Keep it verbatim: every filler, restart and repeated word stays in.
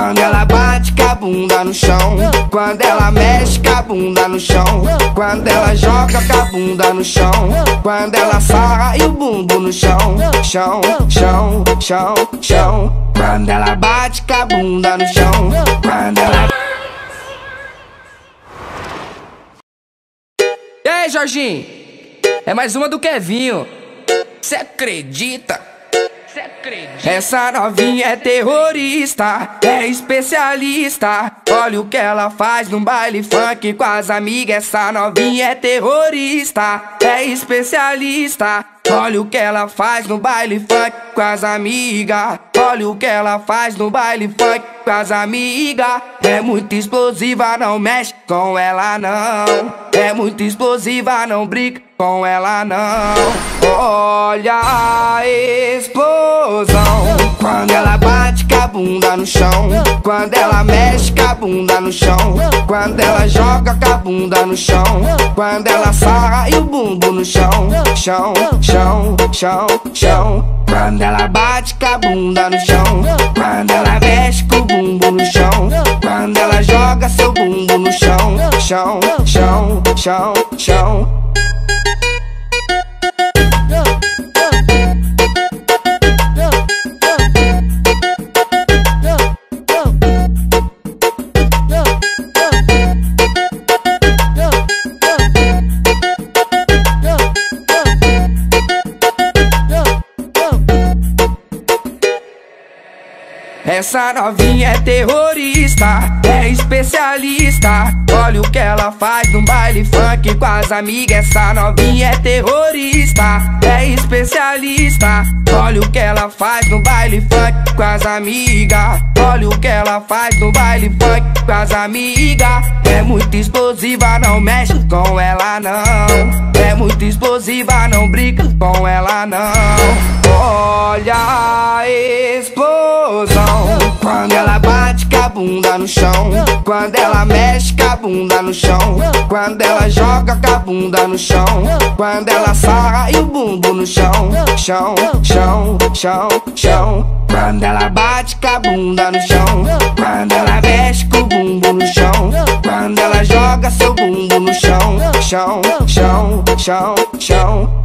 Quando ela bate com a bunda no chão, quando ela mexe com a bunda no chão, quando ela joga com a bunda no chão, quando ela sarra e o bumbum no chão, chão, chão, chão, chão. Quando ela bate com a bunda no chão, quando ela... E aí, Jorginho? É mais uma do Kevinho. Cê acredita? Cê acredita? Essa novinha é terrorista, é especialista. Olha o que ela faz no baile funk com as amigas. Essa novinha é terrorista, é especialista. Olha o que ela faz no baile funk com as amigas. Olha o que ela faz no baile funk com as amigas. É muito explosiva, não mexe com ela não. É muito explosiva, não brinca com ela não. Olha a explosão. Quando ela bate com a bunda no chão, quando ela mexe com a bunda no chão, quando ela joga com a bunda no chão, quando ela sarra e o bumbum no chão, chão, chão, chão, chão. Quando ela bate com a bunda no chão, quando ela mexe com o bumbum no chão, quando ela joga seu bumbum no chão, chão, chão, chão, chão. Essa novinha é terrorista, é especialista. Olha o que ela faz no baile funk com as amigas. Essa novinha é terrorista, é especialista. Olha o que ela faz no baile funk com as amigas. Olha o que ela faz no baile funk com as amigas. É muito explosiva, não mexe com ela não. É muito explosiva, não brinca com ela não. Olha a explosão. Quando ela bate com a bunda no chão, quando ela mexe com a bunda no chão, quando ela joga com a bunda no chão, quando ela sarra e o bumbum no chão, chão, chão, chão, chão. Quando ela bate com a bunda no chão, quando ela mexe com o bumbum no chão, quando ela joga seu bumbum no chão, chão, chão, chão, chão.